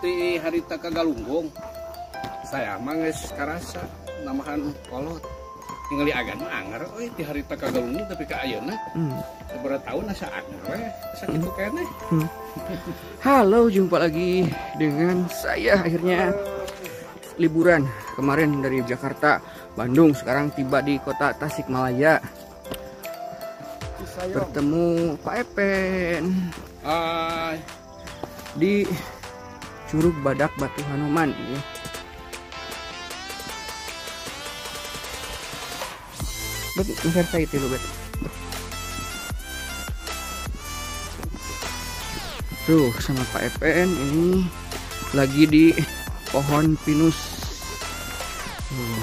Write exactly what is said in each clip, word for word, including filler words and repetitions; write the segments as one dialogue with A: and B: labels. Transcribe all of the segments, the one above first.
A: ti harita kagalunggung. Saya mah geus karasa namahan kolot. Ningali agan mah anger euy ti harita kagalunggung tapi ka ayeuna. Hmm. Sabaraha taun asa anger we, sakitu hmm. keneh. Hmm.
B: Halo, jumpa lagi dengan saya akhirnya liburan kemarin dari Jakarta, Bandung, sekarang tiba di kota Tasikmalaya. Bertemu Pak Epen.
A: Hai.
B: Di Curug Badak Batu Hanoman ya. Bet, ngerti itu lo bet. Tuh sama Pak Epen ini lagi di pohon pinus. Tuh.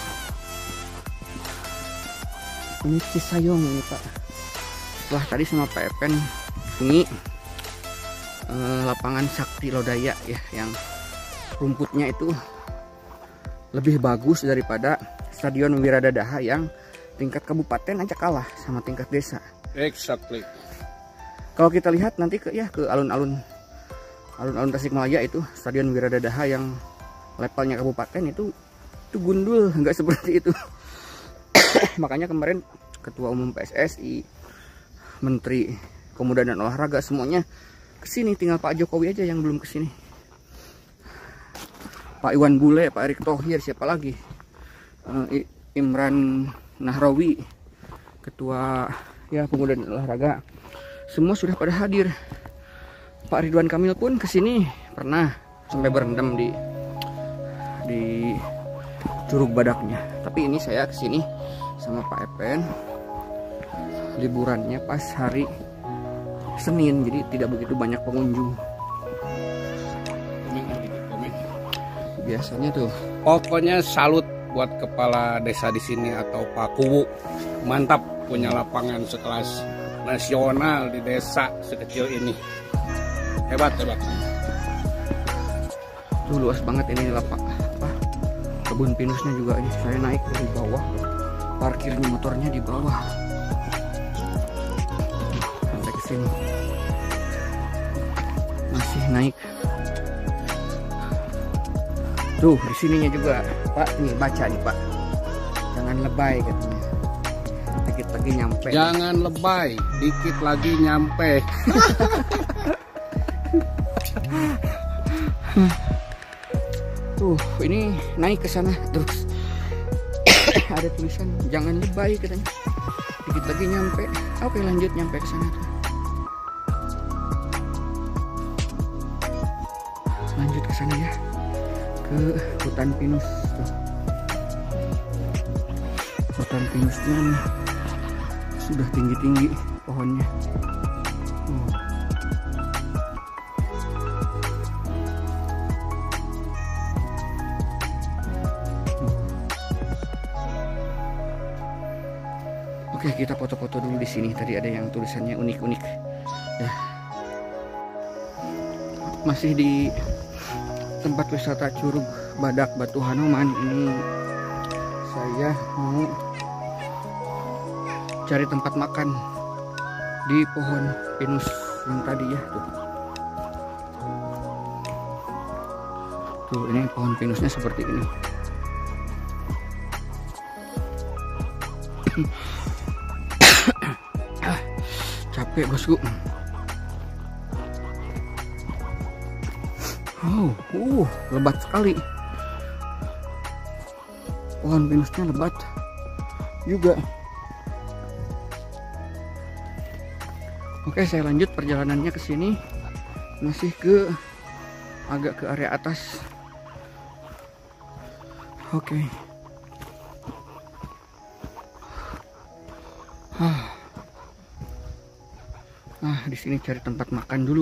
B: Ini Cisayong ini Pak. Setelah tadi sama Pak Epen kungi eh, lapangan Sakti Lodaya ya, yang rumputnya itu lebih bagus daripada Stadion Wiradadaha yang tingkat kabupaten aja kalah sama tingkat desa.
A: Exactly.
B: Kalau kita lihat nanti ke ya ke alun-alun alun-alun Tasikmalaya itu Stadion Wiradadaha yang levelnya kabupaten itu itu gundul, nggak seperti itu. Makanya kemarin Ketua Umum P S S I, Menteri Pemuda dan Olahraga semuanya kesini, tinggal Pak Jokowi aja yang belum kesini. Pak Iwan Bule, Pak Erick Thohir, siapa lagi? Uh, Imran Nahrawi, Ketua ya Pemuda dan Olahraga, semua sudah pada hadir. Pak Ridwan Kamil pun kesini pernah sampai berendam di di Curug Badaknya. Tapi ini saya kesini sama Pak Epen. Liburannya pas hari Senin, jadi tidak begitu banyak pengunjung. Biasanya tuh.
A: Pokoknya salut buat kepala desa di sini atau Pak Kuwu. Mantap punya lapangan sekelas nasional di desa sekecil ini. Hebat hebat.
B: Tuh luas banget ini lapak apa? Kebun pinusnya juga ini. Saya naik dari bawah. Parkirnya motornya di bawah. Sini. Masih naik. Tuh di sininya juga Pak, nih baca nih Pak, jangan lebay katanya, dikit lagi nyampe.
A: Jangan lebay, dikit lagi nyampe.
B: Tuh ini naik ke sana terus ada tulisan jangan lebay katanya, dikit lagi nyampe. Oke lanjut nyampe ke sana tuh. Lanjut ke sana ya, ke hutan pinus tuh. Hutan pinusnya nih sudah tinggi-tinggi pohonnya. Oh. Oke, kita foto-foto dulu di sini. Tadi ada yang tulisannya unik-unik. Dah. Masih di tempat wisata Curug Badak Batu Hanoman ini, saya mau cari tempat makan di pohon pinus yang tadi ya tuh. Tuh ini pohon pinusnya seperti ini. Ah, capek bosku. Oh, uh, lebat sekali. Pohon pinusnya lebat juga. Oke, saya lanjut perjalanannya ke sini. Masih ke agak ke area atas. Oke. Ah. Nah, di sini cari tempat makan dulu.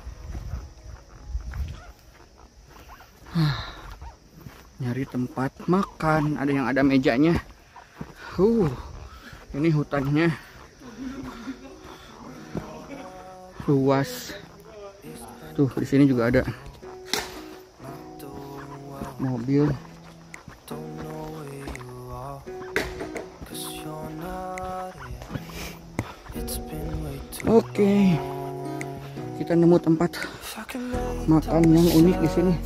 B: Nyari tempat makan, ada yang ada mejanya. Uh, ini hutannya luas. Tuh di sini juga ada mobil. Oke, kita nemu tempat makan yang unik di sini.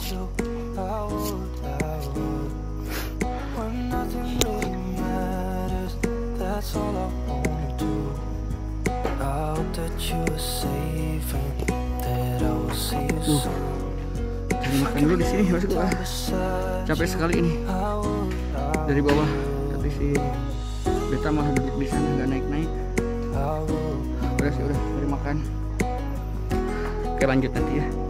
B: Uh, cari makan dulu di sini, masuk ah. Capek sekali ini dari bawah, tapi si beta malah duduk di sana nggak naik-naik. Udah sih, udah cari makan. Oke, lanjut nanti ya.